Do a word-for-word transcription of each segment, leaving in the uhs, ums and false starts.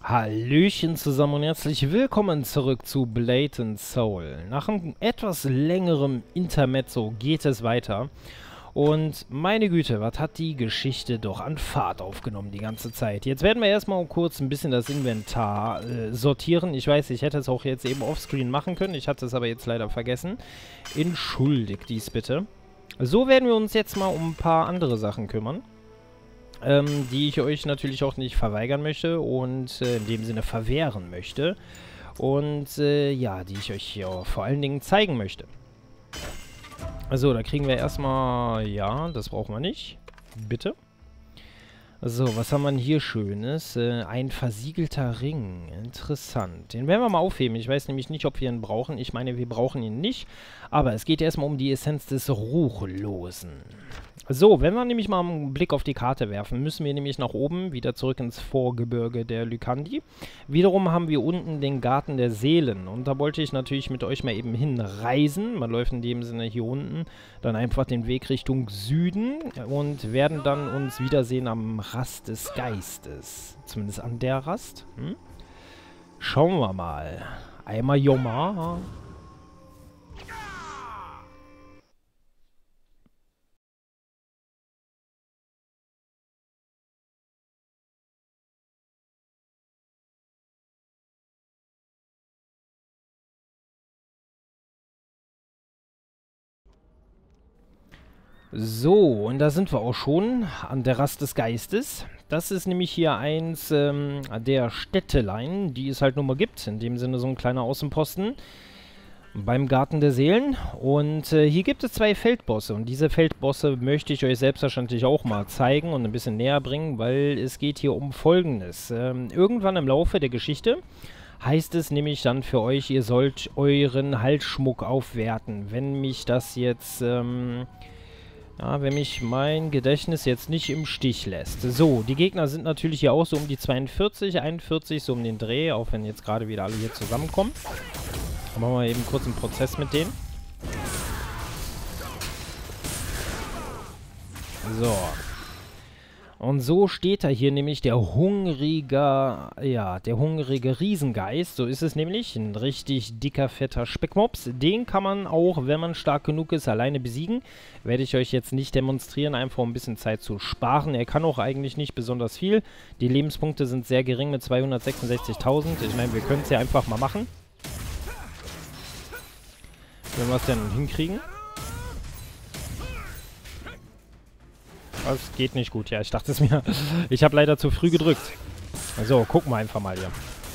Hallöchen zusammen und herzlich willkommen zurück zu Blade and Soul. Nach einem etwas längerem Intermezzo geht es weiter. Und meine Güte, was hat die Geschichte doch an Fahrt aufgenommen die ganze Zeit. Jetzt werden wir erstmal kurz ein bisschen das Inventar äh, sortieren. Ich weiß, ich hätte es auch jetzt eben offscreen machen können. Ich hatte es aber jetzt leider vergessen. Entschuldigt dies bitte. So werden wir uns jetzt mal um ein paar andere Sachen kümmern. Ähm, die ich euch natürlich auch nicht verweigern möchte und äh, in dem Sinne verwehren möchte. Und äh, ja, die ich euch hier vor allen Dingen zeigen möchte. Also, da kriegen wir erstmal, ja, das brauchen wir nicht. Bitte. So, was haben wir denn hier Schönes? Äh, ein versiegelter Ring. Interessant. Den werden wir mal aufheben. Ich weiß nämlich nicht, ob wir ihn brauchen. Ich meine, wir brauchen ihn nicht. Aber es geht erstmal um die Essenz des Ruchlosen. So, wenn wir nämlich mal einen Blick auf die Karte werfen, müssen wir nämlich nach oben, wieder zurück ins Vorgebirge der Lykandi. Wiederum haben wir unten den Garten der Seelen. Und da wollte ich natürlich mit euch mal eben hinreisen. Man läuft in dem Sinne hier unten dann einfach den Weg Richtung Süden und werden dann uns wiedersehen am Rast des Geistes. Zumindest an der Rast. Hm? Schauen wir mal. Einmal Joma. So, und da sind wir auch schon an der Rast des Geistes. Das ist nämlich hier eins ähm, der Städtelein, die es halt nun mal gibt. In dem Sinne so ein kleiner Außenposten beim Garten der Seelen. Und äh, hier gibt es zwei Feldbosse. Und diese Feldbosse möchte ich euch selbstverständlich auch mal zeigen und ein bisschen näher bringen, weil es geht hier um Folgendes. Ähm, irgendwann im Laufe der Geschichte heißt es nämlich dann für euch, ihr sollt euren Halsschmuck aufwerten. Wenn mich das jetzt... Ähm, Ja, wenn mich mein Gedächtnis jetzt nicht im Stich lässt. So, die Gegner sind natürlich hier auch so um die zweiundvierzig, einundvierzig, so um den Dreh, auch wenn jetzt gerade wieder alle hier zusammenkommen. Dann machen wir eben kurz einen Prozess mit denen. So. Und so steht da hier nämlich der hungrige, ja, der hungrige Riesengeist. So ist es nämlich. Ein richtig dicker, fetter Speckmops. Den kann man auch, wenn man stark genug ist, alleine besiegen. Werde ich euch jetzt nicht demonstrieren, einfach um ein bisschen Zeit zu sparen. Er kann auch eigentlich nicht besonders viel. Die Lebenspunkte sind sehr gering mit zweihundertsechsundsechzigtausend. Ich meine, wir können es ja einfach mal machen. Wenn wir es denn hinkriegen. Das geht nicht gut, ja, ich dachte es mir. Ich habe leider zu früh gedrückt. So, gucken wir einfach mal hier.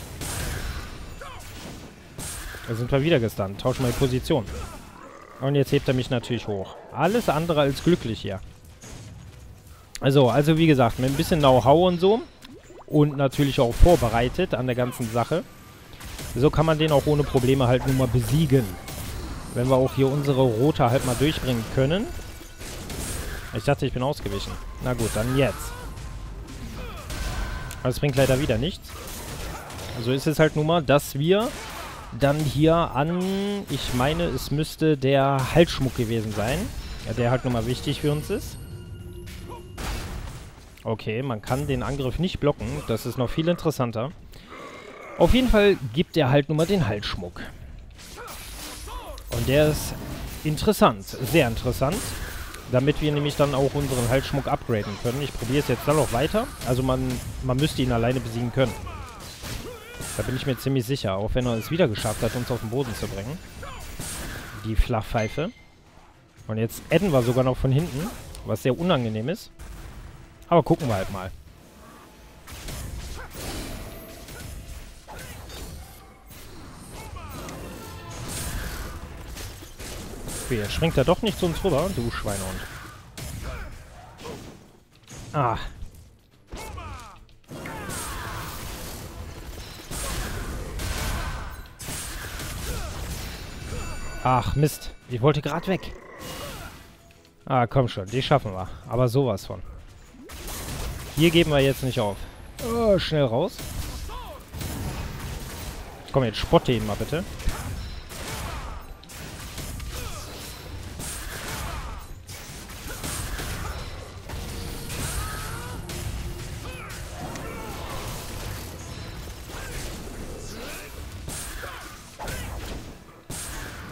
Da sind wir wieder gestunt. Tauschen wir die Position. Und jetzt hebt er mich natürlich hoch. Alles andere als glücklich hier. Also, also wie gesagt, mit ein bisschen Know-how und so. Und natürlich auch vorbereitet an der ganzen Sache. So kann man den auch ohne Probleme halt nur mal besiegen. Wenn wir auch hier unsere Rote halt mal durchbringen können. Ich dachte, ich bin ausgewichen. Na gut, dann jetzt. Aber es bringt leider wieder nichts. Also ist es halt nun mal, dass wir dann hier an... Ich meine, es müsste der Halsschmuck gewesen sein. Ja, der halt nun mal wichtig für uns ist. Okay, man kann den Angriff nicht blocken. Das ist noch viel interessanter. Auf jeden Fall gibt er halt nun mal den Halsschmuck. Und der ist interessant. Sehr interessant. Damit wir nämlich dann auch unseren Halsschmuck upgraden können. Ich probiere es jetzt dann noch weiter. Also man, man müsste ihn alleine besiegen können. Da bin ich mir ziemlich sicher. Auch wenn er es wieder geschafft hat, uns auf den Boden zu bringen. Die Flachpfeife. Und jetzt adden wir sogar noch von hinten. Was sehr unangenehm ist. Aber gucken wir halt mal. Okay, jetzt springt er doch nicht zu uns rüber, du Schweinehund. Ah. Ach, Mist. Ich wollte gerade weg. Ah, komm schon. Die schaffen wir. Aber sowas von. Hier geben wir jetzt nicht auf. Oh, schnell raus. Komm, jetzt spotte ihn mal bitte.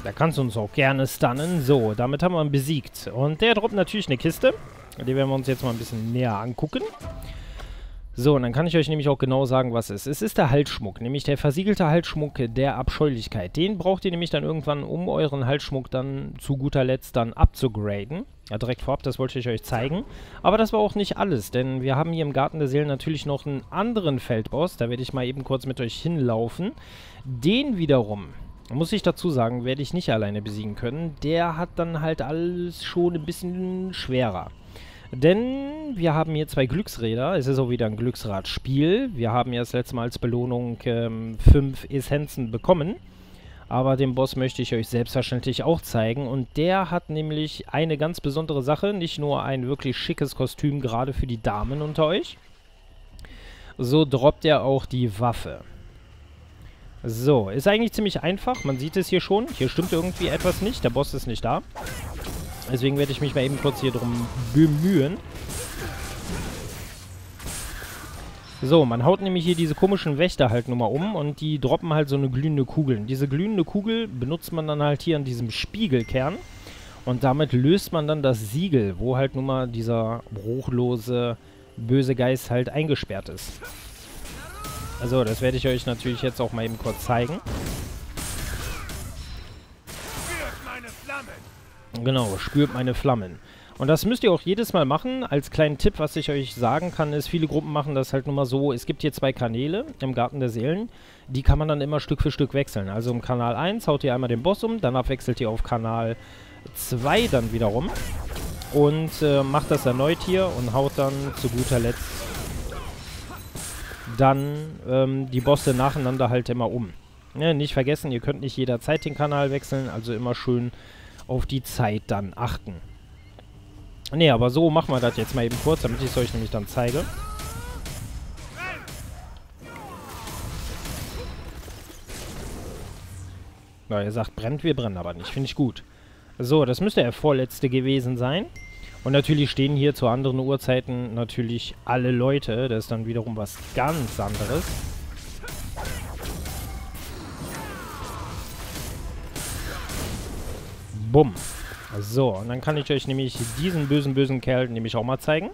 Da kannst du uns auch gerne stunnen. So, damit haben wir ihn besiegt. Und der droppt natürlich eine Kiste. Die werden wir uns jetzt mal ein bisschen näher angucken. So, und dann kann ich euch nämlich auch genau sagen, was es ist. Es ist der Halsschmuck, nämlich der versiegelte Halsschmuck der Abscheulichkeit. Den braucht ihr nämlich dann irgendwann, um euren Halsschmuck dann zu guter Letzt dann abzugraden. Ja, direkt vorab, das wollte ich euch zeigen. Aber das war auch nicht alles, denn wir haben hier im Garten der Seelen natürlich noch einen anderen Feldboss. Da werde ich mal eben kurz mit euch hinlaufen. Den wiederum, muss ich dazu sagen, werde ich nicht alleine besiegen können. Der hat dann halt alles schon ein bisschen schwerer. Denn wir haben hier zwei Glücksräder. Es ist auch wieder ein Glücksradspiel. Wir haben ja das letzte Mal als Belohnung ähm, fünf Essenzen bekommen. Aber den Boss möchte ich euch selbstverständlich auch zeigen. Und der hat nämlich eine ganz besondere Sache. Nicht nur ein wirklich schickes Kostüm, gerade für die Damen unter euch. So droppt er auch die Waffe. So, ist eigentlich ziemlich einfach. Man sieht es hier schon. Hier stimmt irgendwie etwas nicht. Der Boss ist nicht da. Deswegen werde ich mich mal eben kurz hier drum bemühen. So, man haut nämlich hier diese komischen Wächter halt nur mal um und die droppen halt so eine glühende Kugel. Diese glühende Kugel benutzt man dann halt hier an diesem Spiegelkern und damit löst man dann das Siegel, wo halt nun mal dieser ruchlose böse Geist halt eingesperrt ist. Also, das werde ich euch natürlich jetzt auch mal eben kurz zeigen. Genau, spürt meine Flammen. Und das müsst ihr auch jedes Mal machen. Als kleinen Tipp, was ich euch sagen kann, ist, viele Gruppen machen das halt nur mal so. Es gibt hier zwei Kanäle im Garten der Seelen. Die kann man dann immer Stück für Stück wechseln. Also im Kanal eins haut ihr einmal den Boss um, danach wechselt ihr auf Kanal zwei dann wiederum. Und äh, macht das erneut hier und haut dann zu guter Letzt dann ähm, die Bosse nacheinander halt immer um. Ja, nicht vergessen, ihr könnt nicht jederzeit den Kanal wechseln, also immer schön auf die Zeit dann achten. Ne, aber so machen wir das jetzt mal eben kurz, damit ich es euch nämlich dann zeige. Na, ihr sagt, brennt, wir brennen aber nicht. Finde ich gut. So, das müsste der vorletzte gewesen sein. Und natürlich stehen hier zu anderen Uhrzeiten natürlich alle Leute. Das ist dann wiederum was ganz anderes. Bumm. So, und dann kann ich euch nämlich diesen bösen, bösen Kerl nämlich auch mal zeigen.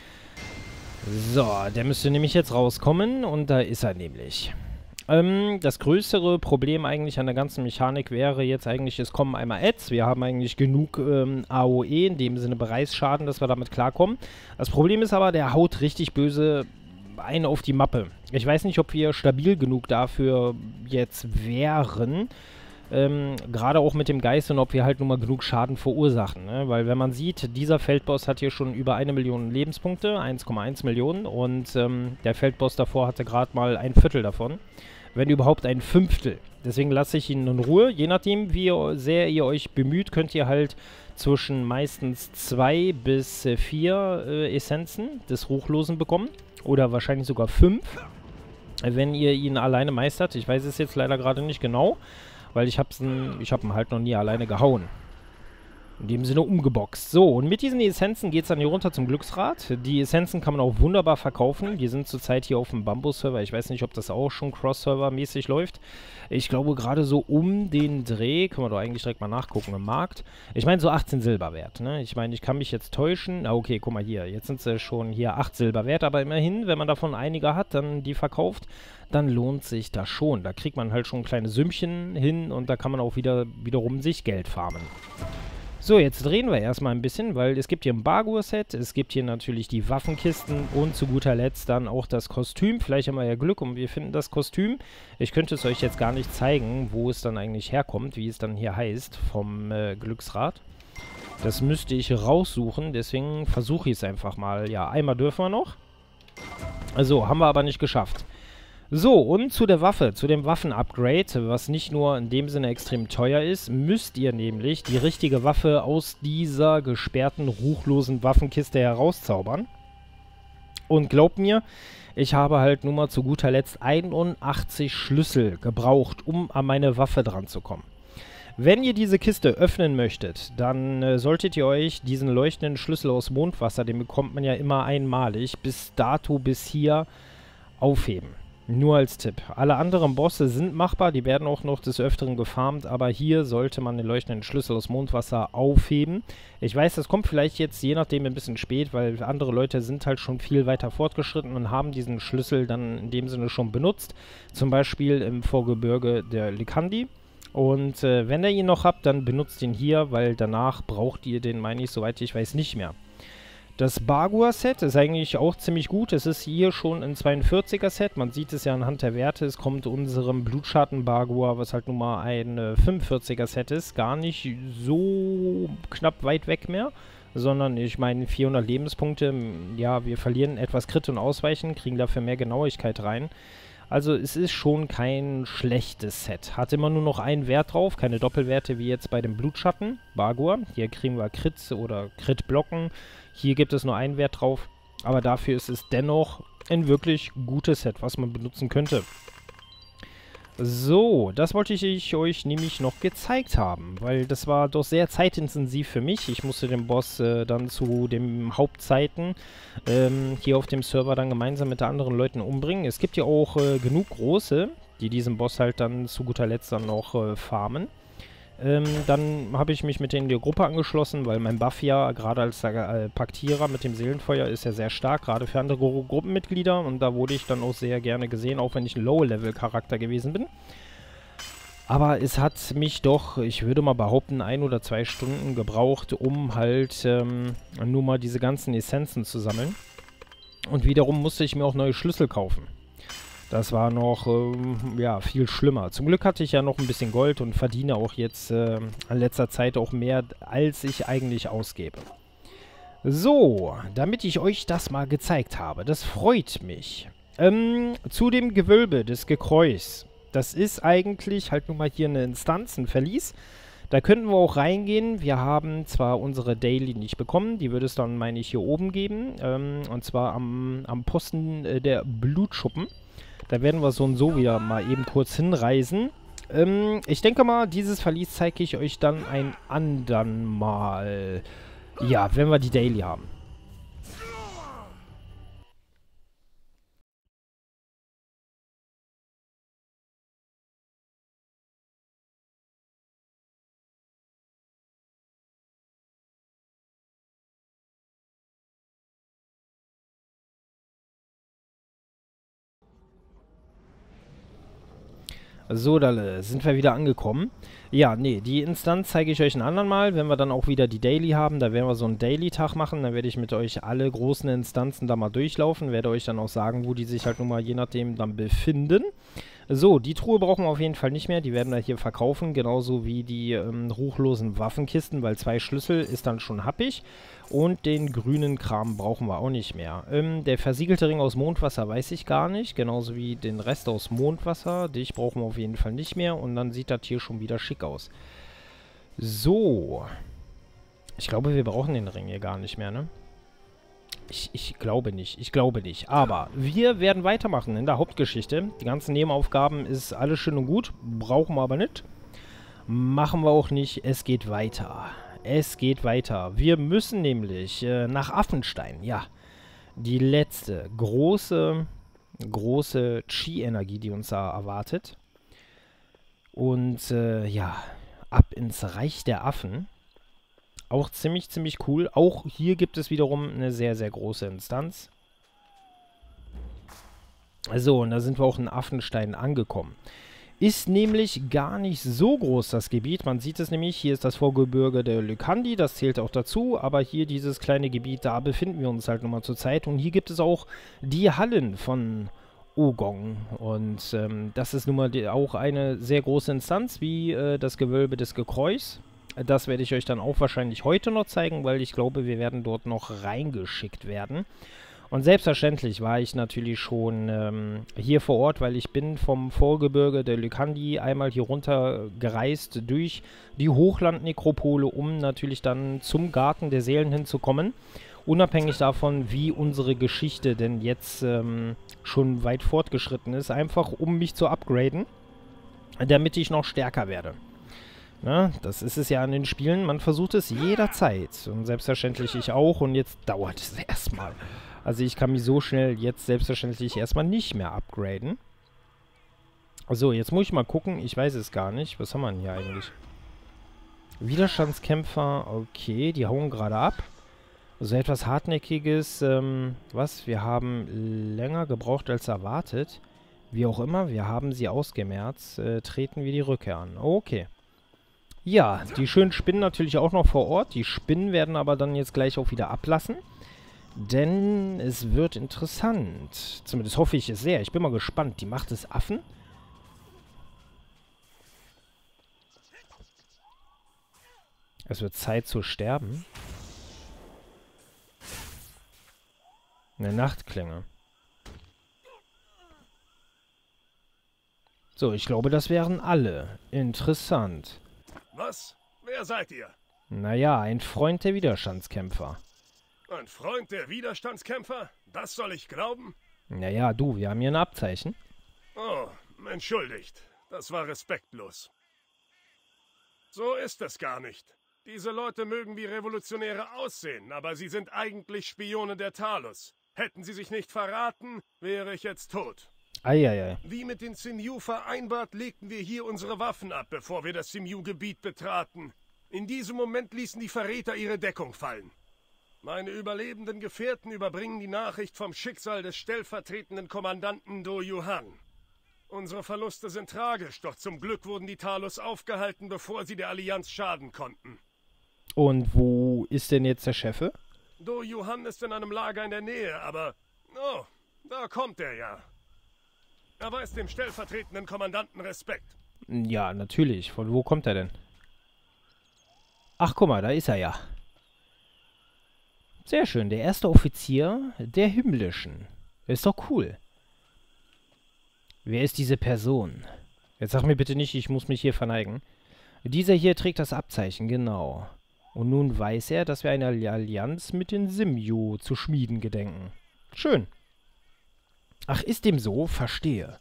So, der müsste nämlich jetzt rauskommen und da ist er nämlich. Ähm, das größere Problem eigentlich an der ganzen Mechanik wäre jetzt eigentlich, es kommen einmal Ads. Wir haben eigentlich genug ähm, A O E, in dem Sinne Bereichsschaden, dass wir damit klarkommen. Das Problem ist aber, der haut richtig böse einen auf die Mappe. Ich weiß nicht, ob wir stabil genug dafür jetzt wären. Ähm, gerade auch mit dem Geist und ob wir halt nun mal genug Schaden verursachen, ne? Weil wenn man sieht, dieser Feldboss hat hier schon über eine Million Lebenspunkte, eins Komma eins Millionen und ähm, der Feldboss davor hatte gerade mal ein Viertel davon, wenn überhaupt ein Fünftel. Deswegen lasse ich ihn in Ruhe, je nachdem wie sehr ihr euch bemüht, könnt ihr halt zwischen meistens zwei bis äh, vier äh, Essenzen des Ruchlosen bekommen oder wahrscheinlich sogar fünf, wenn ihr ihn alleine meistert. Ich weiß es jetzt leider gerade nicht genau. Weil ich hab's n, ich hab ihn halt noch nie alleine gehauen. In dem Sinne umgeboxt. So, und mit diesen Essenzen geht's dann hier runter zum Glücksrad. Die Essenzen kann man auch wunderbar verkaufen. Die sind zurzeit hier auf dem Bambus-Server. Ich weiß nicht, ob das auch schon Cross-Server-mäßig läuft. Ich glaube, gerade so um den Dreh, können wir doch eigentlich direkt mal nachgucken im Markt. Ich meine, so achtzehn Silber wert, ne? Ich meine, ich kann mich jetzt täuschen. Ah, okay, guck mal hier. Jetzt sind sie schon hier acht Silber wert. Aber immerhin, wenn man davon einige hat, dann die verkauft, dann lohnt sich das schon. Da kriegt man halt schon kleine Sümmchen hin und da kann man auch wieder wiederum sich Geld farmen. So, jetzt drehen wir erstmal ein bisschen, weil es gibt hier ein Bargur-Set, es gibt hier natürlich die Waffenkisten und zu guter Letzt dann auch das Kostüm. Vielleicht haben wir ja Glück und wir finden das Kostüm. Ich könnte es euch jetzt gar nicht zeigen, wo es dann eigentlich herkommt, wie es dann hier heißt vom äh, Glücksrad. Das müsste ich raussuchen, deswegen versuche ich es einfach mal. Ja, einmal dürfen wir noch. Also, haben wir aber nicht geschafft. So, und zu der Waffe, zu dem Waffen-Upgrade, was nicht nur in dem Sinne extrem teuer ist, müsst ihr nämlich die richtige Waffe aus dieser gesperrten, ruchlosen Waffenkiste herauszaubern. Und glaubt mir, ich habe halt nun mal zu guter Letzt einundachtzig Schlüssel gebraucht, um an meine Waffe dran zu kommen. Wenn ihr diese Kiste öffnen möchtet, dann äh, solltet ihr euch diesen leuchtenden Schlüssel aus Mondwasser, den bekommt man ja immer einmalig, bis dato, bis hier, aufheben. Nur als Tipp. Alle anderen Bosse sind machbar, die werden auch noch des Öfteren gefarmt, aber hier sollte man den leuchtenden Schlüssel aus Mondwasser aufheben. Ich weiß, das kommt vielleicht jetzt je nachdem ein bisschen spät, weil andere Leute sind halt schon viel weiter fortgeschritten und haben diesen Schlüssel dann in dem Sinne schon benutzt. Zum Beispiel im Vorgebirge der Lycandi. Und äh, wenn ihr ihn noch habt, dann benutzt ihn hier, weil danach braucht ihr den, meine ich, soweit ich weiß, nicht mehr. Das Bagua-Set ist eigentlich auch ziemlich gut. Es ist hier schon ein zweiundvierziger-Set. Man sieht es ja anhand der Werte. Es kommt unserem Blutschatten-Bagua, was halt nun mal ein äh, fünfundvierziger-Set ist, gar nicht so knapp weit weg mehr. Sondern, ich meine, vierhundert Lebenspunkte. Ja, wir verlieren etwas Crit und Ausweichen, kriegen dafür mehr Genauigkeit rein. Also es ist schon kein schlechtes Set. Hat immer nur noch einen Wert drauf, keine Doppelwerte wie jetzt bei dem Blutschatten, Bagua. Hier kriegen wir Crit oder Crit-Blocken. Hier gibt es nur einen Wert drauf. Aber dafür ist es dennoch ein wirklich gutes Set, was man benutzen könnte. So, das wollte ich euch nämlich noch gezeigt haben, weil das war doch sehr zeitintensiv für mich. Ich musste den Boss äh, dann zu den Hauptzeiten ähm, hier auf dem Server dann gemeinsam mit den anderen Leuten umbringen. Es gibt ja auch äh, genug große, die diesen Boss halt dann zu guter Letzt dann noch äh, farmen. Ähm, dann habe ich mich mit denen in die Gruppe angeschlossen, weil mein Buff ja, gerade als äh, Paktierer mit dem Seelenfeuer, ist ja sehr stark, gerade für andere Gru Gruppenmitglieder. Und da wurde ich dann auch sehr gerne gesehen, auch wenn ich ein Low-Level-Charakter gewesen bin. Aber es hat mich doch, ich würde mal behaupten, ein oder zwei Stunden gebraucht, um halt ähm, nur mal diese ganzen Essenzen zu sammeln. Und wiederum musste ich mir auch neue Schlüssel kaufen. Das war noch, ähm, ja, viel schlimmer. Zum Glück hatte ich ja noch ein bisschen Gold und verdiene auch jetzt äh, in letzter Zeit auch mehr, als ich eigentlich ausgebe. So, damit ich euch das mal gezeigt habe, das freut mich. Ähm, zu dem Gewölbe des Gekreuz. Das ist eigentlich halt nun mal hier eine Instanz, ein Verlies. Da könnten wir auch reingehen. Wir haben zwar unsere Daily nicht bekommen, die würde es dann, meine ich, hier oben geben. Ähm, und zwar am, am Posten äh, der Blutschuppen. Da werden wir so und so wieder mal eben kurz hinreisen. Ähm, ich denke mal, dieses Verlies zeige ich euch dann ein andern Mal. Ja, wenn wir die Daily haben. So, da sind wir wieder angekommen. Ja, nee, die Instanz zeige ich euch ein anderen Mal, wenn wir dann auch wieder die Daily haben. Da werden wir so einen Daily-Tag machen. Dann werde ich mit euch alle großen Instanzen da mal durchlaufen. Werde euch dann auch sagen, wo die sich halt nun mal je nachdem dann befinden. So, die Truhe brauchen wir auf jeden Fall nicht mehr. Die werden wir hier verkaufen. Genauso wie die ähm, ruchlosen Waffenkisten, weil zwei Schlüssel ist dann schon happig. Und den grünen Kram brauchen wir auch nicht mehr. Ähm, der versiegelte Ring aus Mondwasser weiß ich gar nicht. Genauso wie den Rest aus Mondwasser. Dich brauchen wir auf jeden Fall nicht mehr. Und dann sieht das hier schon wieder schick aus. So. Ich glaube, wir brauchen den Ring hier gar nicht mehr, ne? Ich, ich glaube nicht, ich glaube nicht. Aber wir werden weitermachen in der Hauptgeschichte. Die ganzen Nebenaufgaben ist alles schön und gut. Brauchen wir aber nicht. Machen wir auch nicht. Es geht weiter. Es geht weiter. Wir müssen nämlich äh, nach Affenstein. Ja, die letzte große, große Chi-Energie, die uns da erwartet. Und äh, ja, ab ins Reich der Affen. Auch ziemlich, ziemlich cool. Auch hier gibt es wiederum eine sehr, sehr große Instanz. So, und da sind wir auch in Affenstein angekommen. Ist nämlich gar nicht so groß, das Gebiet. Man sieht es nämlich, hier ist das Vorgebirge der Lycandi, das zählt auch dazu. Aber hier dieses kleine Gebiet, da befinden wir uns halt nochmal zur Zeit. Und hier gibt es auch die Hallen von Ogong. Und ähm, das ist nun mal die, auch eine sehr große Instanz, wie äh, das Gewölbe des Gekreuz. Das werde ich euch dann auch wahrscheinlich heute noch zeigen, weil ich glaube, wir werden dort noch reingeschickt werden. Und selbstverständlich war ich natürlich schon ähm, hier vor Ort, weil ich bin vom Vorgebirge der Lycandi einmal hier runter gereist durch die Hochlandnekropole, um natürlich dann zum Garten der Seelen hinzukommen. Unabhängig davon, wie unsere Geschichte denn jetzt ähm, schon weit fortgeschritten ist, einfach um mich zu upgraden, damit ich noch stärker werde. Na, das ist es ja an den Spielen, man versucht es jederzeit und selbstverständlich ich auch und jetzt dauert es erstmal. Also ich kann mich so schnell jetzt selbstverständlich erstmal nicht mehr upgraden. So, jetzt muss ich mal gucken. Ich weiß es gar nicht. Was haben wir denn hier eigentlich? Widerstandskämpfer. Okay, die hauen gerade ab. Also etwas Hartnäckiges. Ähm, was? Wir haben länger gebraucht als erwartet. Wie auch immer, wir haben sie ausgemerzt. Äh, treten wir die Rückkehr an. Okay. Ja, die schönen Spinnen natürlich auch noch vor Ort. Die Spinnen werden aber dann jetzt gleich auch wieder ablassen. Denn es wird interessant. Zumindest hoffe ich es sehr. Ich bin mal gespannt. Die Macht des Affen. Es wird Zeit zu sterben. Eine Nachtklinge. So, ich glaube, das wären alle. Interessant. Was? Wer seid ihr? Naja, ein Freund der Widerstandskämpfer. Ein Freund der Widerstandskämpfer? Das soll ich glauben? Naja, du, wir haben hier ein Abzeichen. Oh, entschuldigt. Das war respektlos. So ist es gar nicht. Diese Leute mögen wie Revolutionäre aussehen, aber sie sind eigentlich Spione der Talos. Hätten sie sich nicht verraten, wäre ich jetzt tot. Eieiei. Wie mit den Simyu vereinbart, legten wir hier unsere Waffen ab, bevor wir das Simyu-Gebiet betraten. In diesem Moment ließen die Verräter ihre Deckung fallen. Meine überlebenden Gefährten überbringen die Nachricht vom Schicksal des stellvertretenden Kommandanten Do Yuhan. Unsere Verluste sind tragisch, doch zum Glück wurden die Talos aufgehalten, bevor sie der Allianz schaden konnten. Und wo ist denn jetzt der Chef? Do Yuhan ist in einem Lager in der Nähe, aber... Oh, da kommt er ja. Er weist dem stellvertretenden Kommandanten Respekt. Ja, natürlich. Von wo kommt er denn? Ach, guck mal, da ist er ja. Sehr schön. Der erste Offizier der Himmlischen. Ist doch cool. Wer ist diese Person? Jetzt sag mir bitte nicht, ich muss mich hier verneigen. Dieser hier trägt das Abzeichen, genau. Und nun weiß er, dass wir eine Allianz mit den Simyu zu schmieden gedenken. Schön. Ach, ist dem so? Verstehe.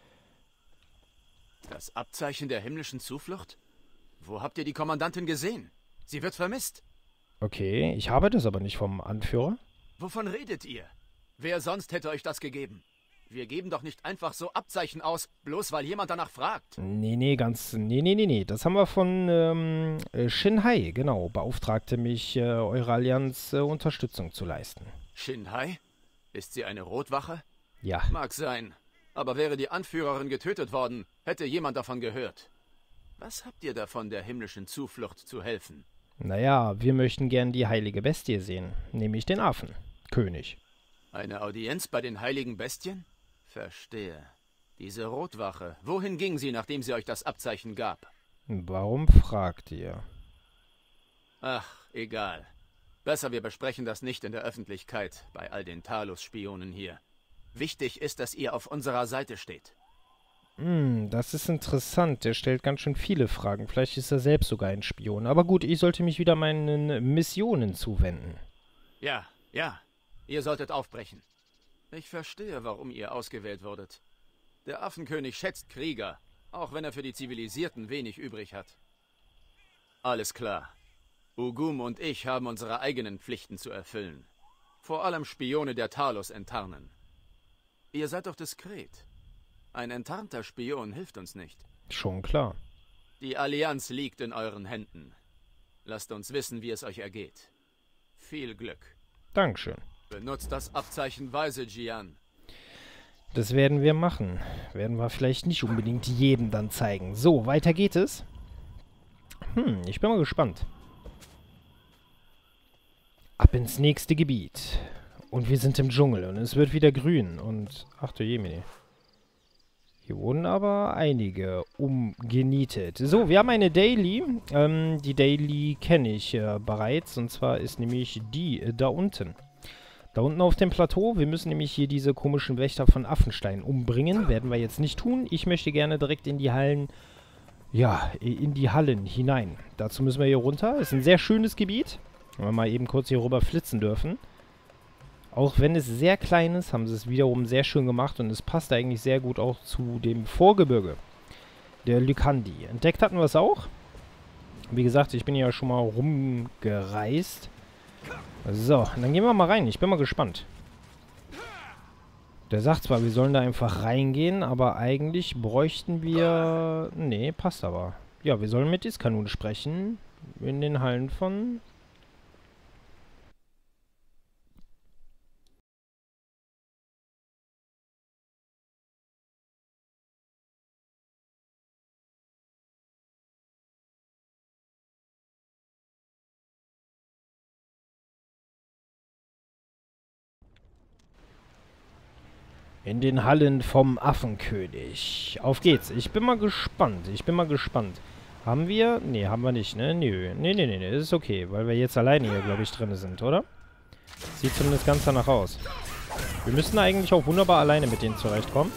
Das Abzeichen der himmlischen Zuflucht? Wo habt ihr die Kommandantin gesehen? Sie wird vermisst. Okay, ich habe das aber nicht vom Anführer. Wovon redet ihr? Wer sonst hätte euch das gegeben? Wir geben doch nicht einfach so Abzeichen aus, bloß weil jemand danach fragt. Nee, nee, ganz... Nee, nee, nee, nee. Das haben wir von ähm, Shinhai, genau. Beauftragte mich, äh, eure Allianz äh, Unterstützung zu leisten. Shinhai? Ist sie eine Rotwache? Ja. Mag sein. Aber wäre die Anführerin getötet worden, hätte jemand davon gehört. Was habt ihr davon, der himmlischen Zuflucht zu helfen? Naja, wir möchten gern die heilige Bestie sehen. Nämlich den Affen. König. Eine Audienz bei den heiligen Bestien? Verstehe. Diese Rotwache, wohin ging sie, nachdem sie euch das Abzeichen gab? Warum fragt ihr? Ach, egal. Besser, wir besprechen das nicht in der Öffentlichkeit, bei all den Talos-Spionen hier. Wichtig ist, dass ihr auf unserer Seite steht. Hm, das ist interessant. Der stellt ganz schön viele Fragen. Vielleicht ist er selbst sogar ein Spion. Aber gut, ich sollte mich wieder meinen Missionen zuwenden. Ja, ja. Ihr solltet aufbrechen. Ich verstehe, warum ihr ausgewählt wurdet. Der Affenkönig schätzt Krieger, auch wenn er für die Zivilisierten wenig übrig hat. Alles klar. Ugum und ich haben unsere eigenen Pflichten zu erfüllen. Vor allem Spione der Talos enttarnen. Ihr seid doch diskret. Ein enttarnter Spion hilft uns nicht. Schon klar. Die Allianz liegt in euren Händen. Lasst uns wissen, wie es euch ergeht. Viel Glück. Dankeschön. Benutzt das Abzeichen weise, Jian. Das werden wir machen. Werden wir vielleicht nicht unbedingt jedem dann zeigen. So, weiter geht es. Hm, ich bin mal gespannt. Ab ins nächste Gebiet. Und wir sind im Dschungel und es wird wieder grün. Und, ach du Jemine. Hier wurden aber einige umgenietet. So, wir haben eine Daily. Ähm, die Daily kenne ich äh, bereits. Und zwar ist nämlich die äh, da unten. Da unten auf dem Plateau. Wir müssen nämlich hier diese komischen Wächter von Affenstein umbringen. Werden wir jetzt nicht tun. Ich möchte gerne direkt in die Hallen... Ja, in die Hallen hinein. Dazu müssen wir hier runter. Ist ein sehr schönes Gebiet. Wenn wir mal eben kurz hier rüber flitzen dürfen. Auch wenn es sehr klein ist, haben sie es wiederum sehr schön gemacht. Und es passt eigentlich sehr gut auch zu dem Vorgebirge. Der Lykandi. Entdeckt hatten wir es auch. Wie gesagt, ich bin ja schon mal rumgereist. So, dann gehen wir mal rein. Ich bin mal gespannt. Der sagt zwar, wir sollen da einfach reingehen, aber eigentlich bräuchten wir... Nee, passt aber. Ja, wir sollen mit Iskanun sprechen. In den Hallen von... In den Hallen vom Affenkönig. Auf geht's. Ich bin mal gespannt. Ich bin mal gespannt. Haben wir? Nee, haben wir nicht, ne? Nö. Nee, nee, nee, nee. Das ist okay, weil wir jetzt alleine hier, glaube ich, drin sind, oder? Sieht zumindest ganz danach aus. Wir müssen eigentlich auch wunderbar alleine mit denen zurechtkommen.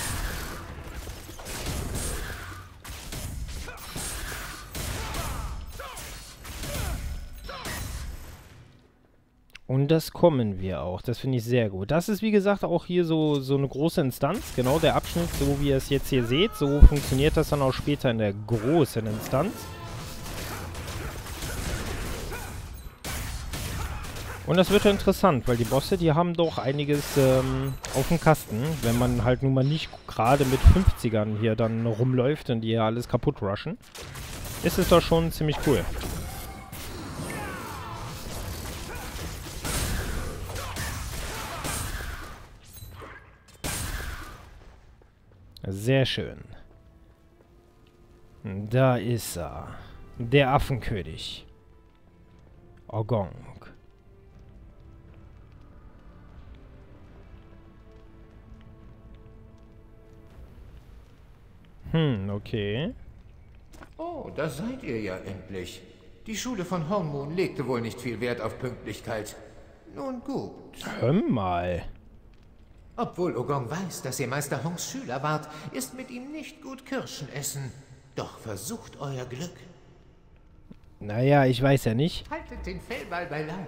Und das kommen wir auch. Das finde ich sehr gut. Das ist, wie gesagt, auch hier so, so eine große Instanz. Genau, der Abschnitt, so wie ihr es jetzt hier seht. So funktioniert das dann auch später in der großen Instanz. Und das wird ja interessant, weil die Bosse, die haben doch einiges ähm, auf dem Kasten. Wenn man halt nun mal nicht gerade mit fünfzigern hier dann rumläuft und die hier alles kaputt rushen, ist es doch schon ziemlich cool. Sehr schön. Da ist er. Der Affenkönig. Ogong. Hm, okay. Oh, da seid ihr ja endlich. Die Schule von Hornmoon legte wohl nicht viel Wert auf Pünktlichkeit. Nun gut. Hör mal. Obwohl Ogong weiß, dass ihr Meister Hongs Schüler wart, ist mit ihm nicht gut Kirschen essen. Doch versucht euer Glück. Naja, ich weiß ja nicht. Haltet den Fellball bei Laune.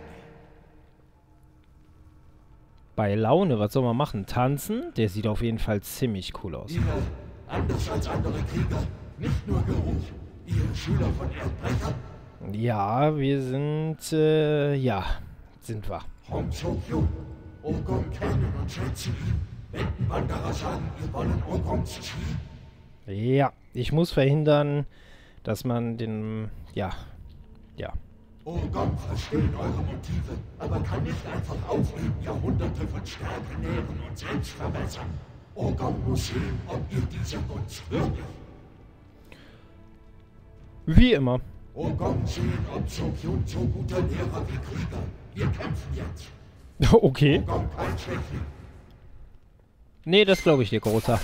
Bei Laune, was soll man machen? Tanzen? Der sieht auf jeden Fall ziemlich cool aus. Ihr, anders als andere Krieger, nicht nur Geruch, ihr Schüler von Erdbrechern. Ja, wir sind, äh, ja, sind wir. Hong So-Kyun, Ogong kennen und schätzen ihn. Wendenwanderer sagen, ihr wollen Ogongs Chi. Ja, ich muss verhindern, dass man den, ja, ja. Ogong verstehen eure Motive, aber kann nicht einfach aufgeben, Jahrhunderte von Stärke nähren und selbst verbessern. Ogong muss sehen, ob ihr dieser Gunst würdig. Wie immer. Ogong sehen, ob So-Kyun so guter Lehrer wie Krieger. Wir kämpfen jetzt. Okay. Ogong kein Schwächling. Nee, das glaube ich dir, Großer.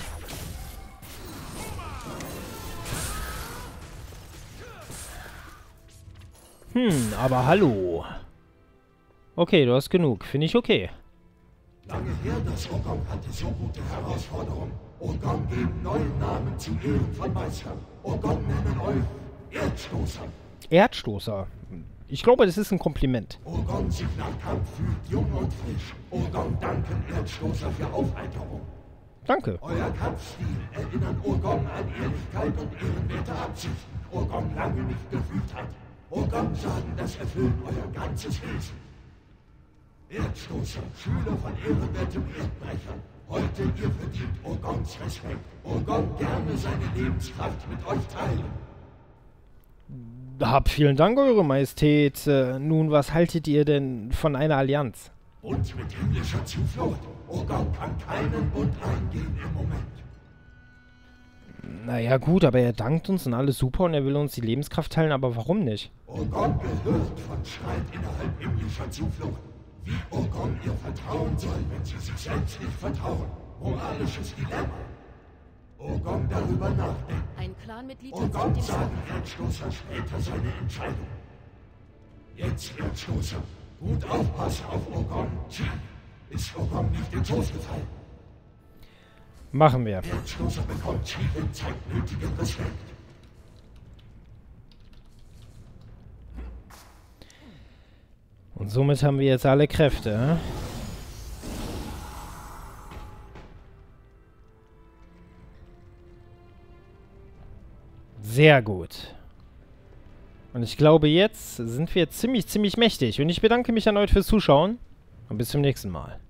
Hm, aber hallo. Okay, du hast genug. Finde ich okay. Lange her, dass Ogong hatte so gute Herausforderungen. Ogong geben neuen Namen zu Ehren von Meistern. Ogong nennen euch Erdstoßer. Erdstoßer. Ich glaube, das ist ein Kompliment. Ogong sich nach Kampf fühlt jung und frisch. Ogong danken Erdstoßer für Aufheiterung. Danke. Euer Kampfstil erinnert Ogong an Ehrlichkeit und ehrenwerte Absichten. Ogong lange nicht gefühlt hat. Ogong sagen, das erfüllt euer ganzes Wesen. Erdstoßer, Schüler von ehrenwertem Erdbrecher. Heute ihr verdient Ogongs Respekt. Ogong gerne seine Lebenskraft mit euch teilen. Hab vielen Dank, Eure Majestät. Äh, nun, was haltet ihr denn von einer Allianz? Und mit himmlischer Zuflucht. Ogong kann keinen Bund eingehen im Moment. Naja gut, aber er dankt uns und alles super und er will uns die Lebenskraft teilen, aber warum nicht? Ogong gehört von Streit innerhalb himmlischer Zuflucht. Wie Ogong ihr vertrauen soll, wenn sie sich selbst nicht vertrauen. Moralisches Dilemma. Ogong darüber nachdenken. Ein Clanmitglied hat Ogong sich dem sagen Erdstoßer später seine Entscheidung. Jetzt, Erdstoßer, gut aufpassen auf Ogong. Chi, ist Ogong nicht ins Schoß gefallen? Machen wir. Erdstoßer bekommt Chi und zeigt nötigen Respekt. Und somit haben wir jetzt alle Kräfte. Sehr gut. Und ich glaube, jetzt sind wir ziemlich, ziemlich mächtig. Und ich bedanke mich erneut fürs Zuschauen. Und bis zum nächsten Mal.